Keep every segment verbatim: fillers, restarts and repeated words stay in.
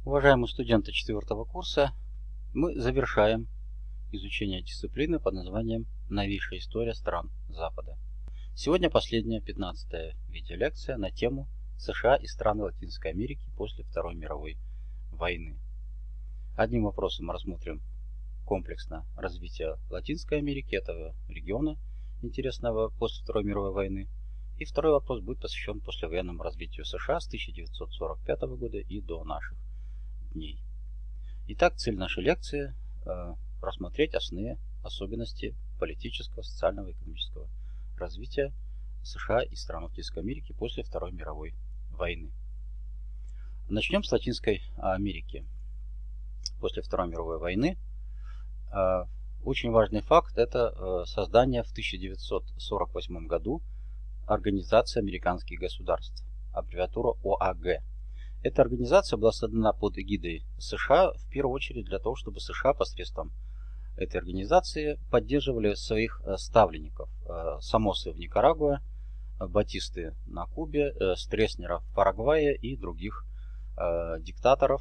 Уважаемые студенты четвертого курса, мы завершаем изучение дисциплины под названием «Новейшая история стран Запада». Сегодня последняя, пятнадцатая видеолекция на тему США и страны Латинской Америки после Второй мировой войны. Одним вопросом мы рассмотрим комплексно развитие Латинской Америки, этого региона, интересного после Второй мировой войны. И второй вопрос будет посвящен послевоенному развитию США с тысяча девятьсот сорок пятого года и до наших дней. Итак, цель нашей лекции э, – рассмотреть основные особенности политического, социального и экономического развития США и стран Латинской Америки после Второй мировой войны. Начнем с Латинской Америки. После Второй мировой войны э, очень важный факт – это э, создание в тысяча девятьсот сорок восьмом году Организации американских государств, аббревиатура О А Г. Эта организация была создана под эгидой США в первую очередь для того, чтобы США посредством этой организации поддерживали своих ставленников: Сомосы в Никарагуа, Батисты на Кубе, Стресснера в Парагвае и других э, диктаторов.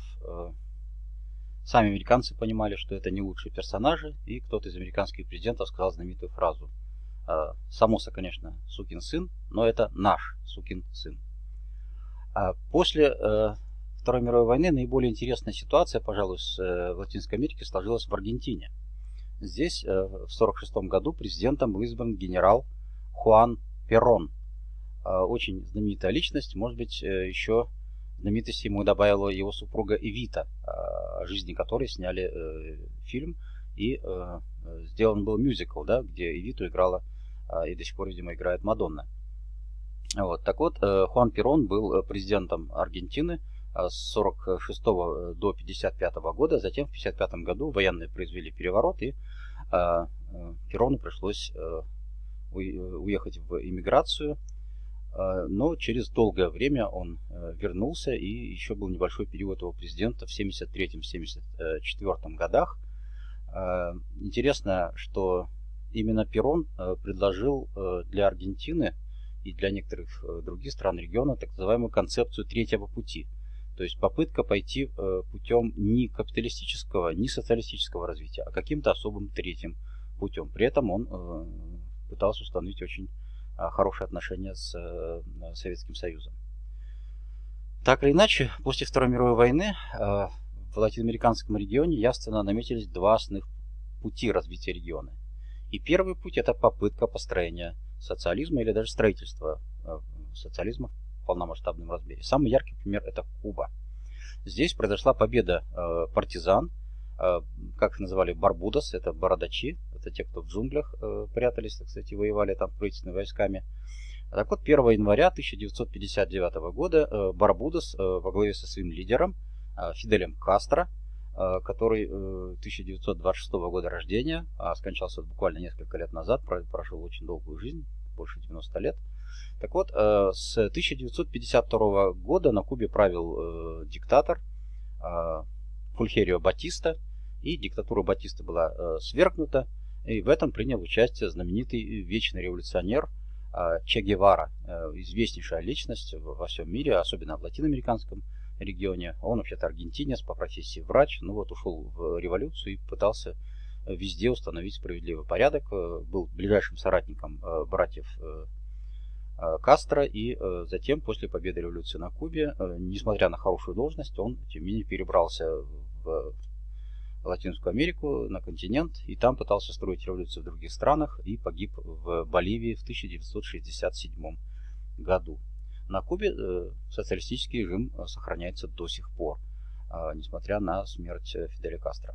Сами американцы понимали, что это не лучшие персонажи, и кто-то из американских президентов сказал знаменитую фразу: Сомоса, конечно, сукин сын, но это наш сукин сын. После э, Второй мировой войны наиболее интересная ситуация, пожалуй, с, э, в Латинской Америке сложилась в Аргентине. Здесь э, в сорок шестом году президентом был избран генерал Хуан Перон. Э, очень знаменитая личность, может быть, э, еще знаменитости ему добавила его супруга Эвита, э, о жизни которой сняли э, фильм, и э, сделан был мюзикл, да, где Эвиту играла э, и до сих пор, видимо, играет Мадонна. Вот, так вот, Хуан Перон был президентом Аргентины с сорок шестого до пятьдесят пятого года. Затем в пятьдесят пятом году военные произвели переворот, и Перону пришлось уехать в эмиграцию. Но через долгое время он вернулся, и еще был небольшой период его президента в семьдесят третьем — семьдесят четвёртом годах. Интересно, что именно Перон предложил для Аргентины и для некоторых других стран региона так называемую концепцию третьего пути. То есть попытка пойти путем не капиталистического, не социалистического развития, а каким-то особым третьим путем. При этом он пытался установить очень хорошие отношения с Советским Союзом. Так или иначе, после Второй мировой войны в латиноамериканском регионе явственно наметились два основных пути развития региона. И первый путь – это попытка построения социализма или даже строительства социализма в полномасштабном размере. Самый яркий пример – это Куба. Здесь произошла победа э, партизан, э, как их называли, барбудос, это бородачи, это те, кто в джунглях э, прятались, кстати, воевали там правительственными войсками. Так вот, первого января тысяча девятьсот пятьдесят девятого года э, Барбудос э, во главе со своим лидером э, Фиделем Кастро, э, который э, тысяча девятьсот двадцать шестого года рождения, а скончался буквально несколько лет назад, прожил очень долгую жизнь, больше девяноста лет. Так вот, э, с тысяча девятьсот пятьдесят второго года на Кубе правил э, диктатор э, Фульхерио Батиста, и диктатура Батиста была э, свергнута, и в этом принял участие знаменитый вечный революционер э, Че Гевара, э, известнейшая личность во всем мире, особенно в латиноамериканском регионе. Он вообще-то аргентинец, по профессии врач, ну вот ушел в революцию и пытался везде установить справедливый порядок, э, был ближайшим соратником э, братьев э, Кастро, и э, затем, после победы революции на Кубе, э, несмотря на хорошую должность, он, тем не менее, перебрался в Латинскую Америку, на континент, и там пытался строить революцию в других странах, и погиб в Боливии в тысяча девятьсот шестьдесят седьмом году. На Кубе э, социалистический режим сохраняется до сих пор, э, несмотря на смерть Фиделя Кастро.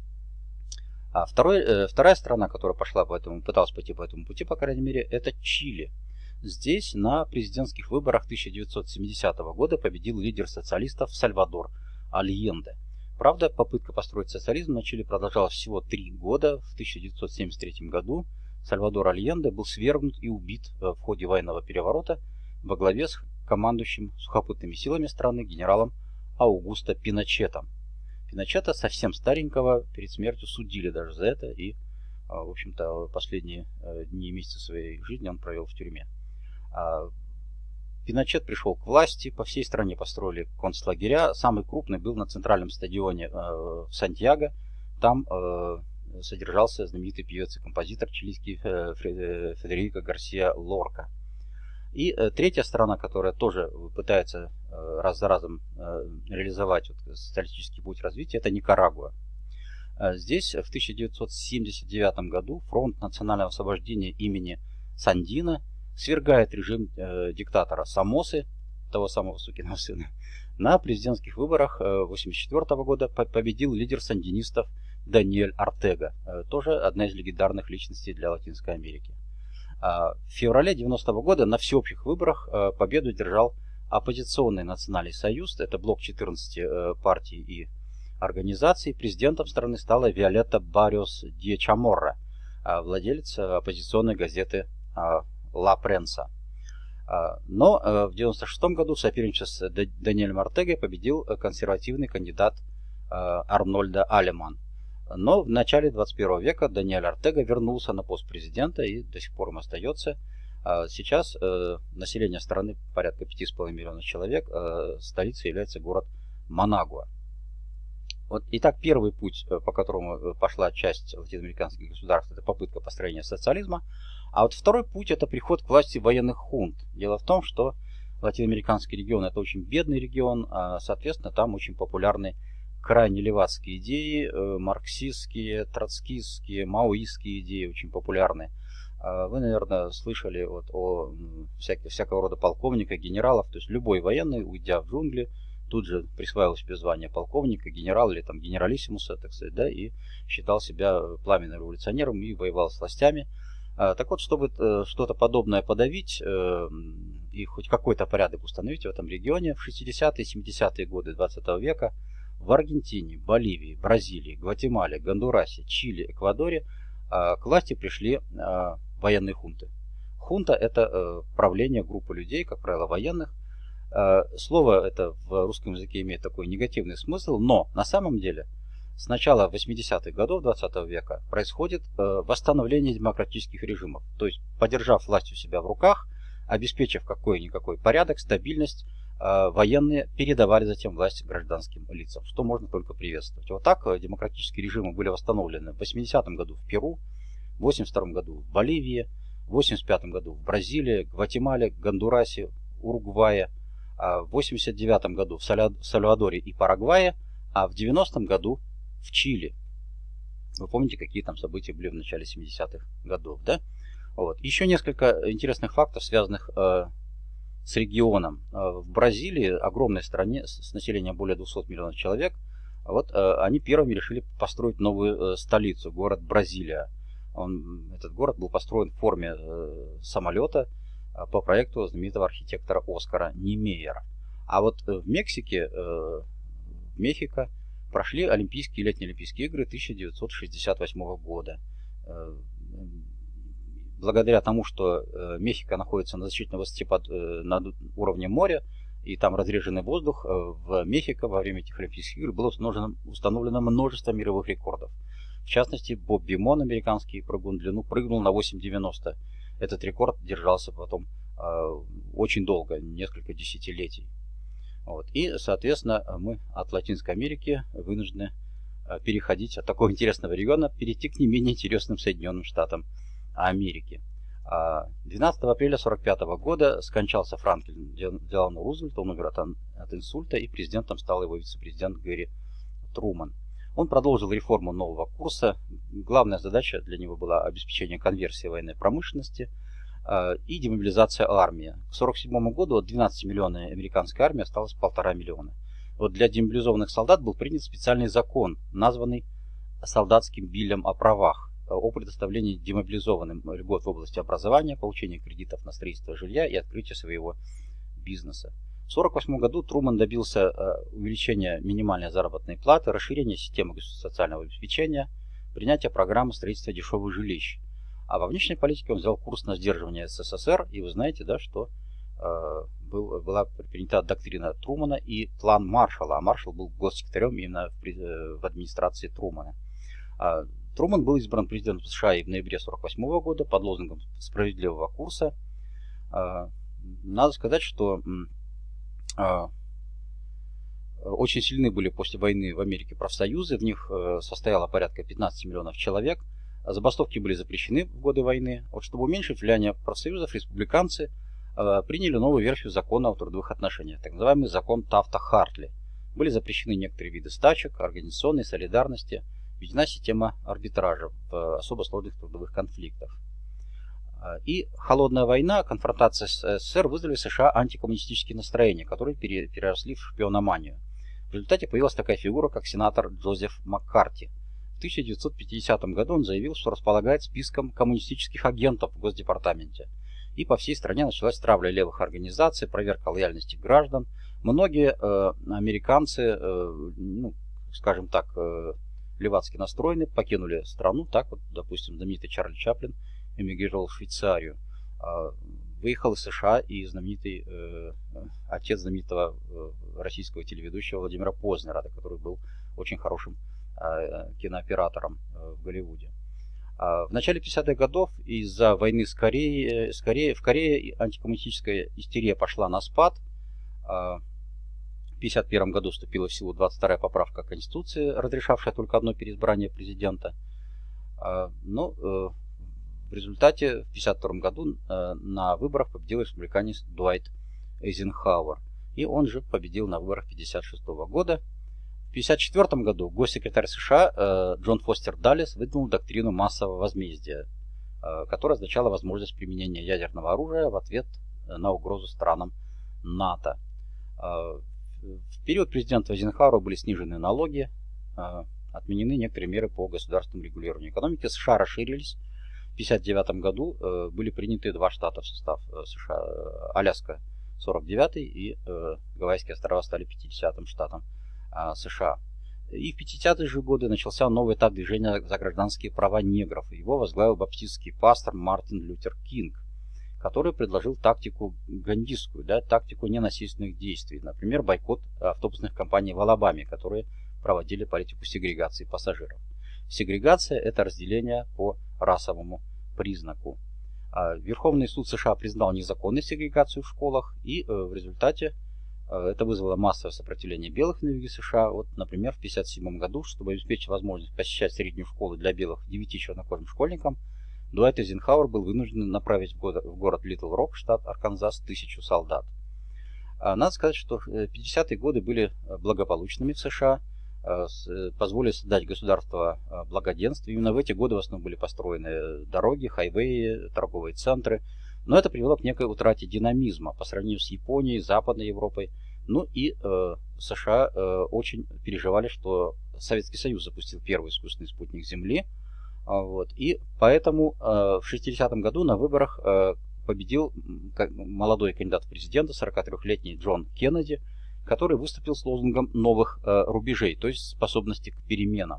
А второй, э, вторая страна, которая пошла по этому, пыталась пойти по этому пути, по крайней мере, это Чили. Здесь на президентских выборах тысяча девятьсот семидесятого года победил лидер социалистов Сальвадор Альенде. Правда, попытка построить социализм на Чили продолжалась всего три года. В тысяча девятьсот семьдесят третьем году Сальвадор Альенде был свергнут и убит в ходе военного переворота во главе с командующим сухопутными силами страны генералом Аугусто Пиночетом. Пиночета, совсем старенького, перед смертью судили даже за это, и, в общем-то, последние дни и месяцы своей жизни он провел в тюрьме. Пиночет пришел к власти, по всей стране построили концлагеря. Самый крупный был на центральном стадионе в Сантьяго. Там содержался знаменитый певец и композитор чилийский Федерико Гарсия Лорка. И третья страна, которая тоже пытается раз за разом реализовать вот социалистический путь развития, это Никарагуа. Здесь в тысяча девятьсот семьдесят девятом году Фронт национального освобождения имени Сандино свергает режим э, диктатора Сомосы, того самого сукиного сына. На президентских выборах э, восемьдесят четвёртого года победил лидер сандинистов Даниэль Ортега, э, тоже одна из легендарных личностей для Латинской Америки. А в феврале девяностого года на всеобщих выборах э, победу держал оппозиционный национальный союз, это блок четырнадцати э, партий и организаций. Президентом страны стала Виолетта Барриос де Chamorro, э, владелец оппозиционной газеты э, Ла Пренса. Но в девяносто шестом году в соперничестве с Даниэлем Ортегой победил консервативный кандидат Арнольдо Алеман. Но в начале двадцать первого века Даниэль Ортега вернулся на пост президента и до сих пор им остается. Сейчас население страны порядка пяти с половиной миллионов человек. Столицей является город Манагуа. Вот, итак, первый путь, по которому пошла часть латиноамериканских государств, это попытка построения социализма. А вот второй путь — это приход к власти военных хунт. Дело в том, что латиноамериканский регион — это очень бедный регион, а, соответственно, там очень популярны крайне левацкие идеи, марксистские, троцкистские, маоистские идеи очень популярны. Вы, наверное, слышали вот о всяких, всякого рода полковниках, генералов, то есть любой военный, уйдя в джунгли, тут же присваивал себе звание полковника, генерала или там генералиссимуса, так сказать, да, и считал себя пламенным революционером и воевал с властями. Так вот, чтобы что-то подобное подавить и хоть какой-то порядок установить в этом регионе, в шестидесятые и семидесятые годы двадцатого века в Аргентине, Боливии, Бразилии, Гватемале, Гондурасе, Чили, Эквадоре к власти пришли военные хунты. Хунта — это правление группы людей, как правило, военных. Слово это в русском языке имеет такой негативный смысл, но на самом деле с начала восьмидесятых годов двадцатого века происходит восстановление демократических режимов. То есть, подержав власть у себя в руках, обеспечив какой-никакой порядок, стабильность, военные передавали затем власть гражданским лицам, что можно только приветствовать. Вот так демократические режимы были восстановлены в восьмидесятом году в Перу, в восемьдесят втором году в Боливии, в восемьдесят пятом году в Бразилии, Гватемале, Гондурасе, Уругвае, в восемьдесят девятом году в Сальвадоре и Парагвае, а в девяностом году в Чили. Вы помните, какие там события были в начале семидесятых годов, да? Вот. Еще несколько интересных фактов, связанных э, с регионом. Э, в Бразилии, огромной стране с населением более двухсот миллионов человек, вот, э, они первыми решили построить новую э, столицу, город Бразилия. Он, этот город был построен в форме э, самолета э, по проекту знаменитого архитектора Оскара Немейера. А вот э, в Мексике, э, в Мехико, прошли Олимпийские и летние Олимпийские игры тысяча девятьсот шестьдесят восьмого года. Благодаря тому, что Мехико находится на значительной высоте под, над уровнем моря, и там разреженный воздух, в Мехико во время этих Олимпийских игр было установлено, установлено множество мировых рекордов. В частности, Боб Бимон, американский прыгун в длину, прыгнул на восемь девяносто. Этот рекорд держался потом очень долго, несколько десятилетий. Вот. И, соответственно, мы от Латинской Америки вынуждены переходить от такого интересного региона, перейти к не менее интересным Соединенным Штатам Америки. двенадцатого апреля сорок пятого года скончался Франклин Делано Рузвельт, он умер от, от инсульта, и президентом стал его вице-президент Гэри Труман. Он продолжил реформу нового курса. Главная задача для него была обеспечение конверсии военной промышленности и демобилизация армии. К сорок седьмому году от двенадцати миллионов американской армии осталось полтора миллиона. Вот для демобилизованных солдат был принят специальный закон, названный солдатским биллем о правах, о предоставлении демобилизованным льгот в области образования, получения кредитов на строительство жилья и открытия своего бизнеса. В сорок восьмом году Труман добился увеличения минимальной заработной платы, расширения системы социального обеспечения, принятия программы строительства дешевых жилищ. А во внешней политике он взял курс на сдерживание СССР, и вы знаете, да, что э, был, была принята доктрина Трумана и план Маршалла, а Маршалл был госсекретарем именно в, в администрации Трумана. А Труман был избран президентом США и в ноябре сорок восьмого года под лозунгом справедливого курса. А надо сказать, что э, очень сильны были после войны в Америке профсоюзы, в них э, состояло порядка пятнадцати миллионов человек. Забастовки были запрещены в годы войны. Вот, чтобы уменьшить влияние профсоюзов, республиканцы э, приняли новую версию закона о трудовых отношениях, так называемый закон Тафта-Хартли. Были запрещены некоторые виды стачек, организационной солидарности, введена система арбитража в особо сложных трудовых конфликтах. И холодная война, конфронтация с СССР вызвали в США антикоммунистические настроения, которые переросли в шпиономанию. В результате появилась такая фигура, как сенатор Джозеф Маккарти. В тысяча девятьсот пятидесятом году он заявил, что располагает списком коммунистических агентов в Госдепартаменте. И по всей стране началась травля левых организаций, проверка лояльности граждан. Многие э, американцы, э, ну, скажем так, э, левацки настроены, покинули страну. Так вот, допустим, знаменитый Чарли Чаплин эмигрировал в Швейцарию. Э, выехал из США и знаменитый э, отец знаменитого э, российского телеведущего Владимира Познера, который был очень хорошим э, кинооператором э, в Голливуде. В начале пятидесятых годов из-за войны с Кореей, с Кореей, в Корее антикоммунистическая истерия пошла на спад. В пятьдесят первом году вступила в силу двадцать вторая поправка Конституции, разрешавшая только одно переизбрание президента. Но в результате в пятьдесят втором году на выборах победил республиканец Дуайт Эйзенхауэр. И он же победил на выборах пятьдесят шестого года. В тысяча девятьсот пятьдесят четвёртом году госсекретарь США Джон Фостер Даллес выдвинул доктрину массового возмездия, которая означала возможность применения ядерного оружия в ответ на угрозу странам НАТО. В период президента Эйзенхауэра были снижены налоги, отменены некоторые меры по государственному регулированию экономики, США расширились. В тысяча девятьсот пятьдесят девятом году были приняты два штата в состав США: Аляска сорок девятый и Гавайские острова стали пятидесятым штатом США. И в пятидесятые же годы начался новый этап движения за гражданские права негров. Его возглавил баптистский пастор Мартин Лютер Кинг, который предложил тактику гандистскую, да, тактику ненасильственных действий. Например, бойкот автобусных компаний в Алабаме, которые проводили политику сегрегации пассажиров. Сегрегация – это разделение по расовому признаку. Верховный суд США признал незаконной сегрегацию в школах, и в результате это вызвало массовое сопротивление белых на юге США. Вот, например, в тысяча девятьсот пятьдесят седьмом году, чтобы обеспечить возможность посещать среднюю школу для белых девяти чернокожим школьникам, Дуайт Эйзенхауэр был вынужден направить в город, в город Литл Рок, штат Арканзас, тысячу солдат. Надо сказать, что пятидесятые годы были благополучными в США, позволили создать государство благоденствия. Именно в эти годы в основном были построены дороги, хайвеи, торговые центры. Но это привело к некой утрате динамизма по сравнению с Японией, Западной Европой. Ну и э, США э, очень переживали, что Советский Союз запустил первый искусственный спутник Земли. А, вот, и поэтому э, в шестидесятом году на выборах э, победил молодой кандидат в президенты, сорокатрёхлетний Джон Кеннеди, который выступил с лозунгом новых э, рубежей, то есть способности к переменам.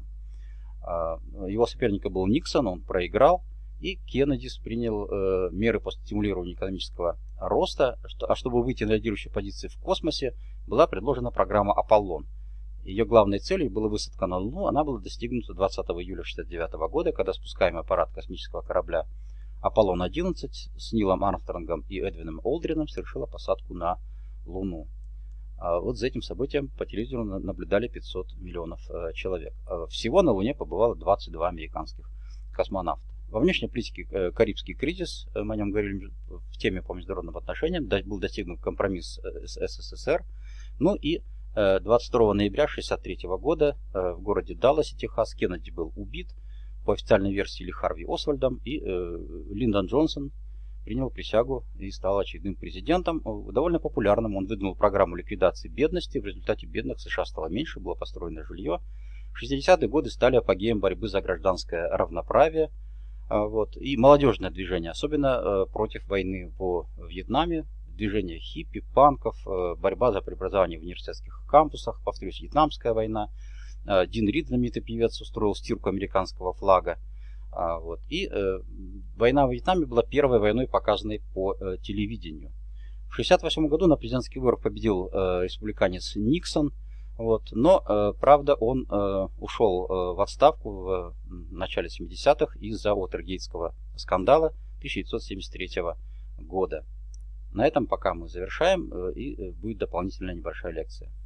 Э, его соперником был Никсон, он проиграл. И Кеннеди принял э, меры по стимулированию экономического роста, что, а чтобы выйти на лидирующие позиции в космосе, была предложена программа Аполлон. Ее главной целью была высадка на Луну. Она была достигнута двадцатого июля тысяча девятьсот шестьдесят девятого года, когда спускаемый аппарат космического корабля Аполлон одиннадцать с Нилом Армстронгом и Эдвином Олдрином совершила посадку на Луну. А вот за этим событием по телевизору наблюдали пятьсот миллионов э, человек. Всего на Луне побывало двадцать два американских космонавта. Во внешней политике Карибский кризис, мы о нем говорили в теме по международным отношениям, был достигнут компромисс с СССР. Ну и двадцать второго ноября тысяча девятьсот шестьдесят третьего года в городе Далласе, Техас, Кеннеди был убит, по официальной версии Ли Харви Освальдом, и Линдон Джонсон принял присягу и стал очередным президентом, довольно популярным. Он выдвинул программу ликвидации бедности, в результате бедных в США стало меньше, было построено жилье. шестидесятые годы стали апогеем борьбы за гражданское равноправие. Вот. И молодежное движение, особенно э, против войны во Вьетнаме, движение хиппи, панков, э, борьба за преобразование в университетских кампусах, повторюсь, вьетнамская война. Э, Дин Рид, знаменитый певец, устроил стирку американского флага. А, вот. И э, война в Вьетнаме была первой войной, показанной по э, телевидению. В шестьдесят восьмом году на президентских выборах победил э, республиканец Никсон. Вот. Но, э, правда, он э, ушел э, в отставку в, в начале семидесятых из-за Уотергейтского скандала тысяча девятьсот семьдесят третьего года. На этом пока мы завершаем, и будет дополнительная небольшая лекция.